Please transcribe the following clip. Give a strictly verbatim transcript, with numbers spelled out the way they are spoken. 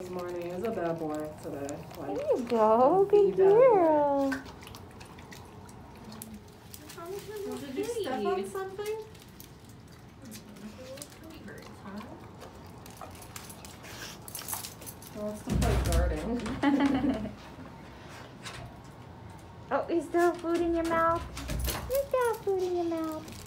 Morning is a bad boy today. Like, there you go, good girl. Did you step on something? He wants to play guarding. Oh, is there food in your mouth? Is there food in your mouth?